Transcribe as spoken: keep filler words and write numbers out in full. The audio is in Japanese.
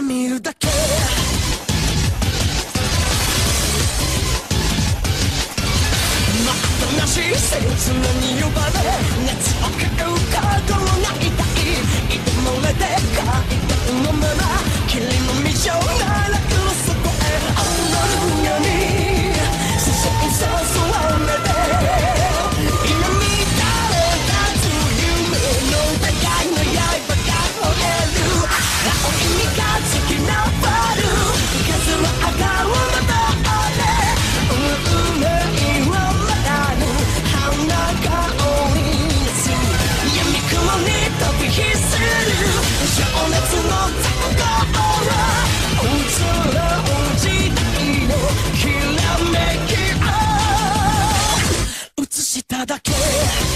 見るだけ待ったなし切なに呼ばれ熱を食う角が痛いいつもれで階段のまま霧の道をならくそこへ踊るように視線誘われて今見たれたつ夢の互いの刃が折れる青い三日月なばる風は上がるまた俺運命はまだぬ花が降りず闇雲に飛び火する情熱の残が映らん時代のきらめきを映しただけ